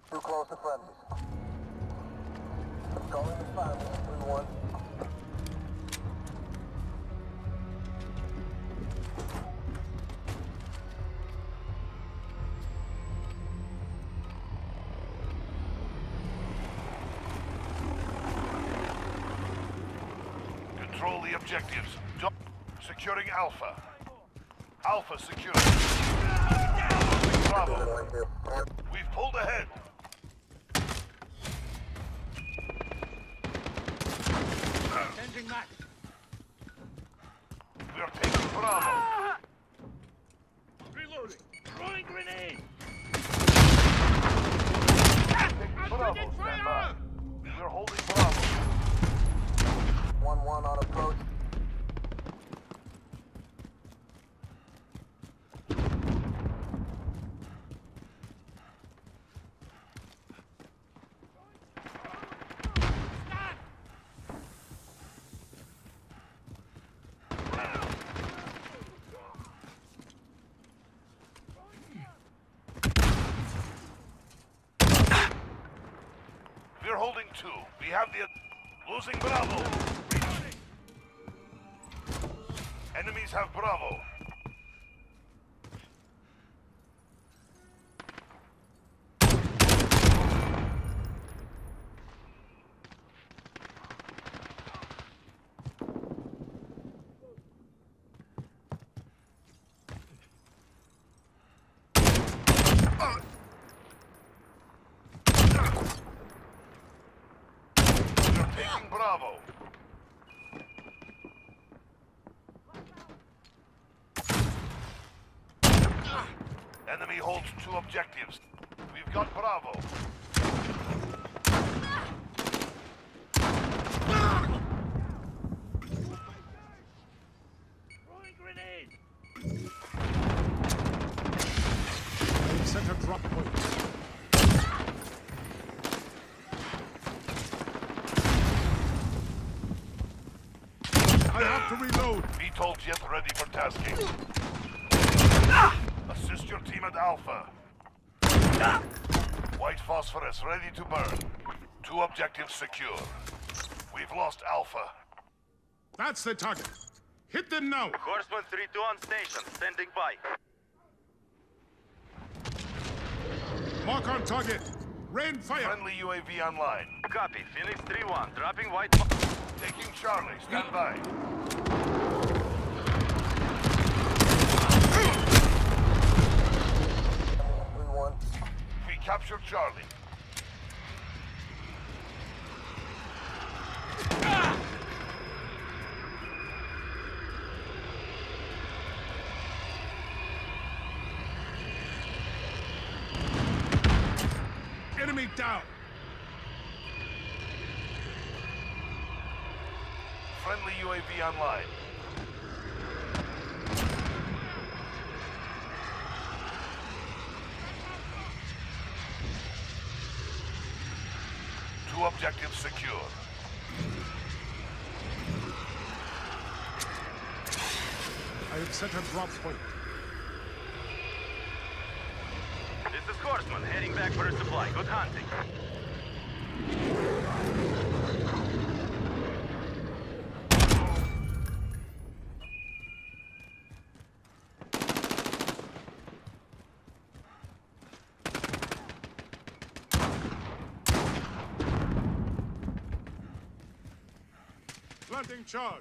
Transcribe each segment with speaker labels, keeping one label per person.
Speaker 1: Too close to friendlies. Calling the fire, 3-1.
Speaker 2: Control the objectives. Securing Alpha. Alpha secured. Bravo. We've pulled ahead.
Speaker 3: Changing back.
Speaker 2: We are taking Bravo.
Speaker 3: Reloading. Throwing grenade.
Speaker 2: Taking Bravo. Stand by. We're holding Bravo.
Speaker 1: 1-1 on approach.
Speaker 2: We're holding 2. We have the... Losing Bravo. Enemies have Bravo. We're taking Bravo. Enemy holds 2 objectives. We've got Bravo.
Speaker 3: Throwing grenade.
Speaker 4: They've set a drop point. I have to reload.
Speaker 2: VTOL jet ready for tasking. Assist your team at Alpha. White phosphorus ready to burn. 2 objectives secure. We've lost Alpha.
Speaker 4: That's the target. Hit them now.
Speaker 5: Horseman 3-2 on station, standing by.
Speaker 4: Mark on target. Rain fire.
Speaker 2: Friendly UAV online.
Speaker 5: Copy, Phoenix 3-1, dropping white...
Speaker 2: Taking Charlie. Stand by. We captured Charlie.
Speaker 4: Enemy down.
Speaker 2: Friendly UAV online. Two objectives secure.
Speaker 4: I have set a drop point.
Speaker 5: This is Horseman, heading back for a supply. Good hunting.
Speaker 4: Planting charge.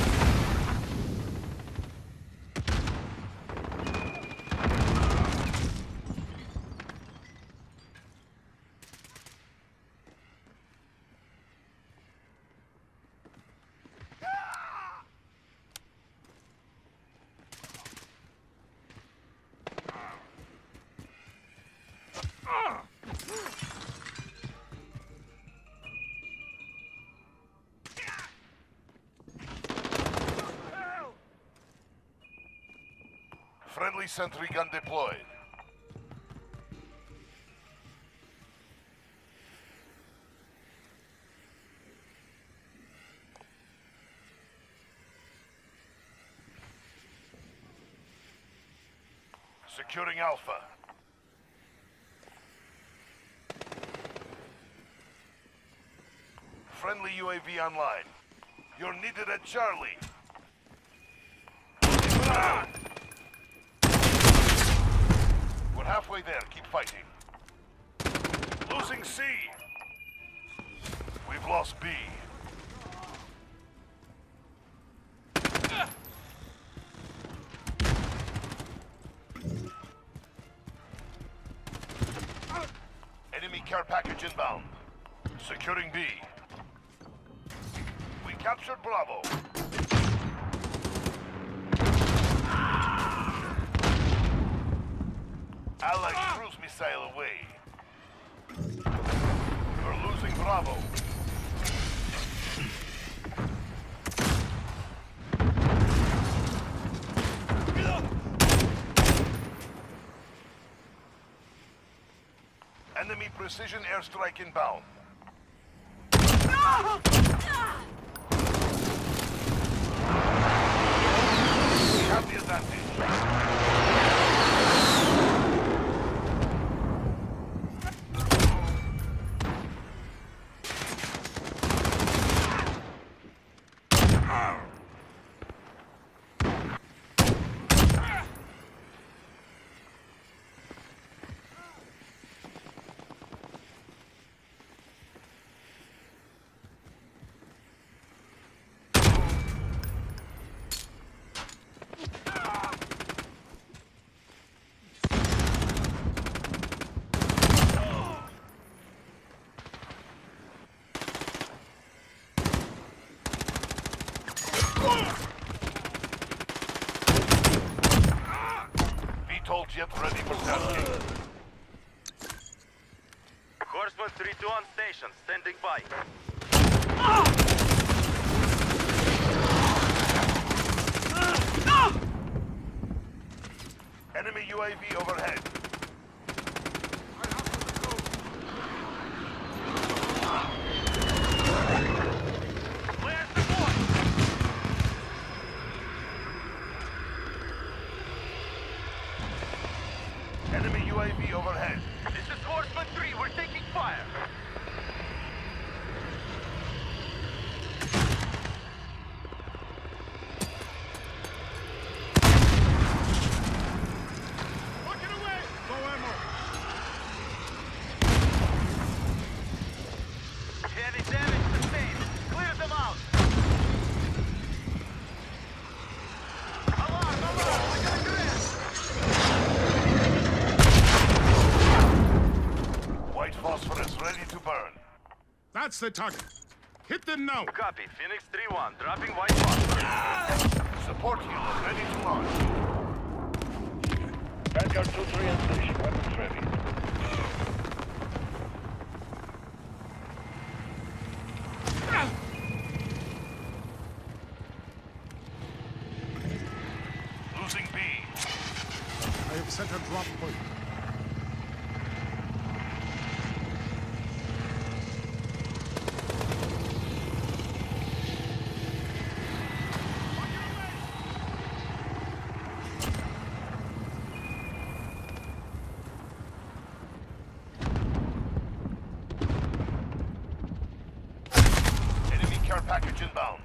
Speaker 2: Friendly sentry gun deployed. Securing Alpha. Friendly UAV online. You're needed at Charlie. We're halfway there. Keep fighting. Losing C. We've lost B. Enemy care package inbound. Securing B. We captured Bravo. Allied cruise missile away. We're losing Bravo. Enemy precision airstrike inbound. We have the advantage. VTOL jet ready for tasking.
Speaker 5: Horseman 3-2 on station, standing by.
Speaker 2: Enemy UAV overhead.
Speaker 5: Where's the boy?
Speaker 2: Enemy UAV overhead.
Speaker 5: This is Horseman 3, we're taking fire.
Speaker 4: Rocket away! Go ammo!
Speaker 5: Heavy damage sustained. Clear them out. Alarm, alarm, we got a grenade.
Speaker 2: White phosphorus ready to burn.
Speaker 4: That's the target. Hit them now!
Speaker 5: Copy, Phoenix 3-1, dropping white phosphorus.
Speaker 2: Support healer ready to launch.
Speaker 1: Vanguard 2-3 on station. Weapons ready.
Speaker 2: Losing B.
Speaker 4: I have set a drop point.
Speaker 2: Enemy care package inbound.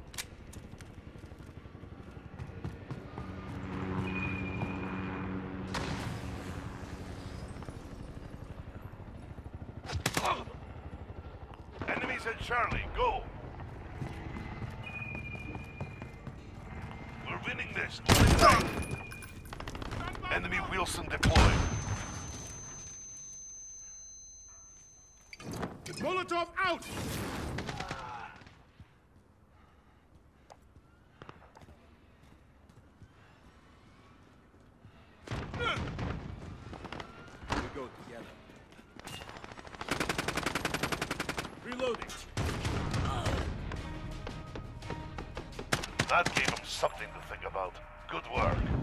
Speaker 2: Enemies at Charlie, go! We're winning this. Enemy Wilson deployed.
Speaker 4: Molotov out!
Speaker 3: We go together. Reloading.
Speaker 2: That gave them something to think about. Good work.